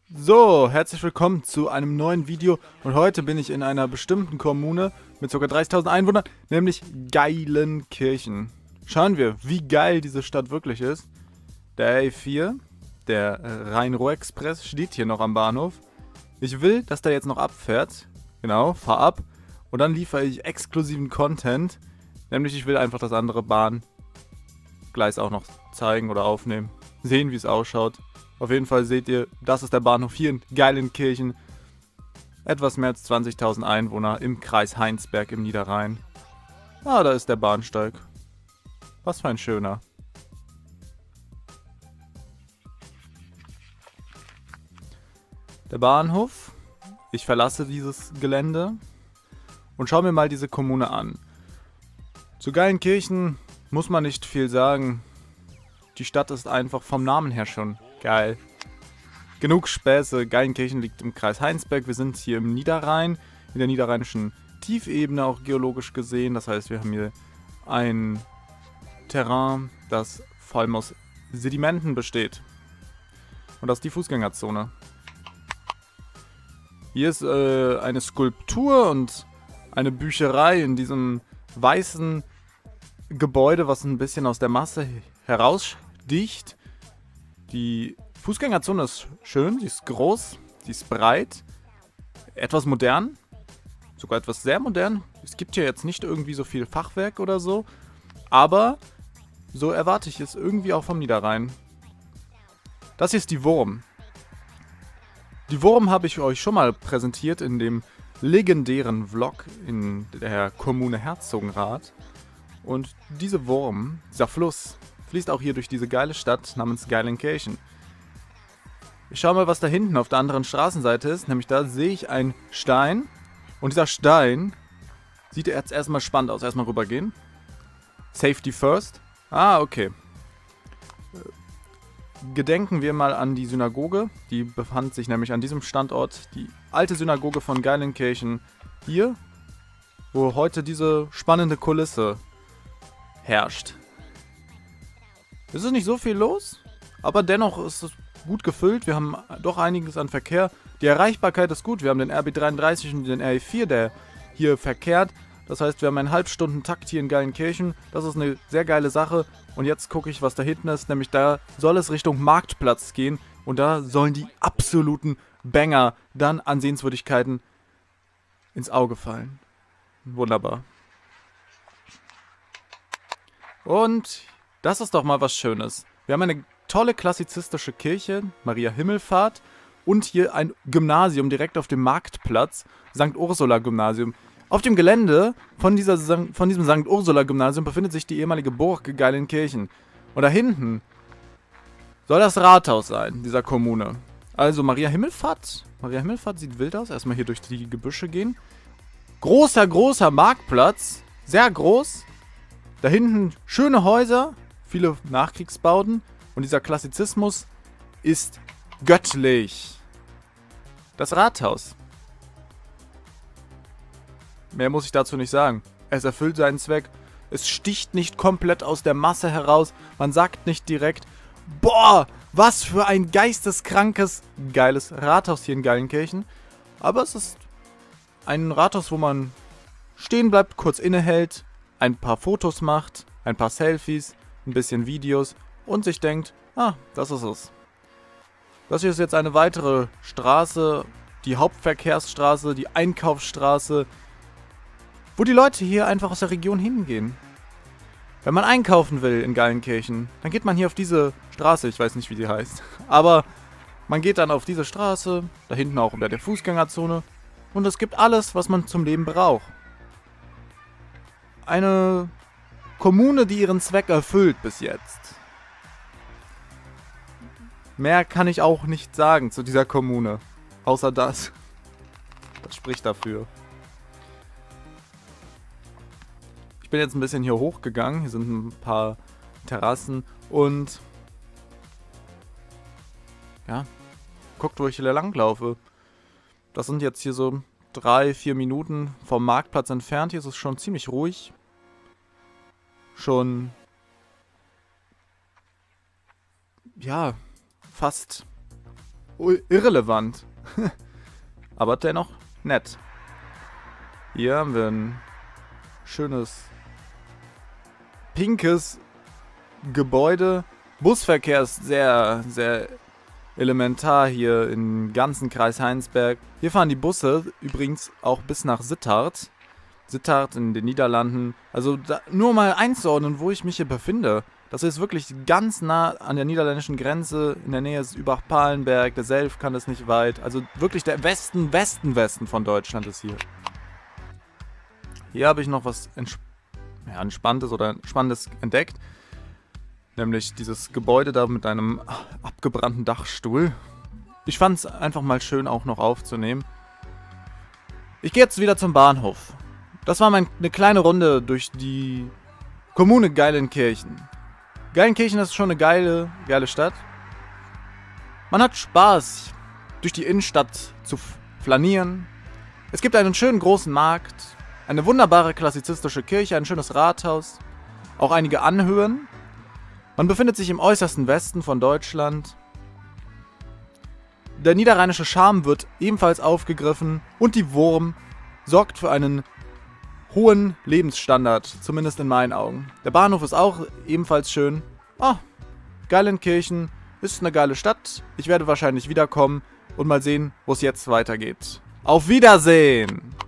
So, herzlich willkommen zu einem neuen Video und heute bin ich in einer bestimmten Kommune mit ca. 30.000 Einwohnern, nämlich Geilenkirchen. Schauen wir, wie geil diese Stadt wirklich ist. Der A4, der Rhein-Ruhr-Express, steht hier noch am Bahnhof. Ich will, dass der jetzt noch abfährt. Genau, fahr ab und dann liefere ich exklusiven Content. Nämlich ich will einfach das andere Bahngleis auch noch zeigen oder aufnehmen. Sehen, wie es ausschaut. Auf jeden Fall seht ihr, das ist der Bahnhof hier in Geilenkirchen. Etwas mehr als 20.000 Einwohner im Kreis Heinsberg im Niederrhein. Ah, da ist der Bahnsteig. Was für ein schöner. Der Bahnhof. Ich verlasse dieses Gelände und schaue mir mal diese Kommune an. Zu Geilenkirchen muss man nicht viel sagen. Die Stadt ist einfach vom Namen her schon geil. Genug Späße. Geilenkirchen liegt im Kreis Heinsberg. Wir sind hier im Niederrhein, in der niederrheinischen Tiefebene auch geologisch gesehen. Das heißt, wir haben hier ein Terrain, das vor allem aus Sedimenten besteht. Und das ist die Fußgängerzone. Hier ist eine Skulptur und eine Bücherei in diesem weißen Gebäude, was ein bisschen aus der Masse heraussticht. Die Fußgängerzone ist schön, sie ist groß, sie ist breit, etwas modern, sogar etwas sehr modern. Es gibt hier jetzt nicht irgendwie so viel Fachwerk oder so, aber so erwarte ich es irgendwie auch vom Niederrhein. Das hier ist die Wurm. Die Wurm habe ich euch schon mal präsentiert in dem legendären Vlog in der Kommune Herzogenrath. Und diese Wurm, dieser Fluss, fließt auch hier durch diese geile Stadt namens Geilenkirchen. Ich schaue mal, was da hinten auf der anderen Straßenseite ist. Nämlich da sehe ich einen Stein. Und dieser Stein sieht jetzt erstmal spannend aus. Erstmal rübergehen. Safety first. Ah, okay. Gedenken wir mal an die Synagoge. Die befand sich nämlich an diesem Standort. Die alte Synagoge von Geilenkirchen. Hier, wo heute diese spannende Kulisse herrscht. Es ist nicht so viel los, aber dennoch ist es gut gefüllt. Wir haben doch einiges an Verkehr. Die Erreichbarkeit ist gut. Wir haben den RB33 und den RE4, der hier verkehrt. Das heißt, wir haben einen Halbstundentakt hier in Geilenkirchen. Das ist eine sehr geile Sache. Und jetzt gucke ich, was da hinten ist. Nämlich da soll es Richtung Marktplatz gehen. Und da sollen die absoluten Banger dann an Sehenswürdigkeiten ins Auge fallen. Wunderbar. Und das ist doch mal was Schönes. Wir haben eine tolle klassizistische Kirche, Maria Himmelfahrt, und hier ein Gymnasium direkt auf dem Marktplatz, St. Ursula Gymnasium. Auf dem Gelände von diesem St. Ursula Gymnasium befindet sich die ehemalige Burg Geilenkirchen. Und da hinten soll das Rathaus sein, dieser Kommune. Also Maria Himmelfahrt. Maria Himmelfahrt sieht wild aus. Erstmal hier durch die Gebüsche gehen. Großer Marktplatz. Sehr groß. Da hinten schöne Häuser, viele Nachkriegsbauten und dieser Klassizismus ist göttlich. Das Rathaus. Mehr muss ich dazu nicht sagen. Es erfüllt seinen Zweck. Es sticht nicht komplett aus der Masse heraus. Man sagt nicht direkt, boah, was für ein geisteskrankes, geiles Rathaus hier in Geilenkirchen. Aber es ist ein Rathaus, wo man stehen bleibt, kurz innehält, ein paar Fotos macht, ein paar Selfies, ein bisschen Videos und sich denkt, ah, das ist es. Das hier ist jetzt eine weitere Straße, die Hauptverkehrsstraße, die Einkaufsstraße, wo die Leute hier einfach aus der Region hingehen. Wenn man einkaufen will in Geilenkirchen, dann geht man hier auf diese Straße, ich weiß nicht, wie die heißt, aber man geht dann auf diese Straße, da hinten auch unter der Fußgängerzone und es gibt alles, was man zum Leben braucht. Eine Kommune, die ihren Zweck erfüllt bis jetzt. Mehr kann ich auch nicht sagen zu dieser Kommune. Außer das. Das spricht dafür. Ich bin jetzt ein bisschen hier hochgegangen. Hier sind ein paar Terrassen. Und ja, guckt, wo ich hier langlaufe. Das sind jetzt hier so 3-4 Minuten vom Marktplatz entfernt. Hier ist es schon ziemlich ruhig. Schon, ja, fast irrelevant. Aber dennoch nett. Hier haben wir ein schönes pinkes Gebäude. Busverkehr ist sehr, sehr elementar hier im ganzen Kreis Heinsberg. Hier fahren die Busse übrigens auch bis nach Sittard. Sittard in den Niederlanden. Also nur mal einzuordnen, wo ich mich hier befinde. Das ist wirklich ganz nah an der niederländischen Grenze. In der Nähe ist Übach-Palenberg, der Self kann es nicht weit. Also wirklich der Westen von Deutschland ist hier. Hier habe ich noch was Entspanntes oder Spannendes entdeckt. Nämlich dieses Gebäude da mit einem abgebrannten Dachstuhl. Ich fand es einfach mal schön auch noch aufzunehmen. Ich gehe jetzt wieder zum Bahnhof. Das war eine kleine Runde durch die Kommune Geilenkirchen. Geilenkirchen ist schon eine geile Stadt. Man hat Spaß, durch die Innenstadt zu flanieren. Es gibt einen schönen großen Markt, eine wunderbare klassizistische Kirche, ein schönes Rathaus, auch einige Anhöhen. Man befindet sich im äußersten Westen von Deutschland. Der niederrheinische Charme wird ebenfalls aufgegriffen und die Wurm sorgt für einen hohen Lebensstandard, zumindest in meinen Augen. Der Bahnhof ist auch ebenfalls schön. Geilenkirchen ist eine geile Stadt. Ich werde wahrscheinlich wiederkommen und mal sehen, wo es jetzt weitergeht. Auf Wiedersehen!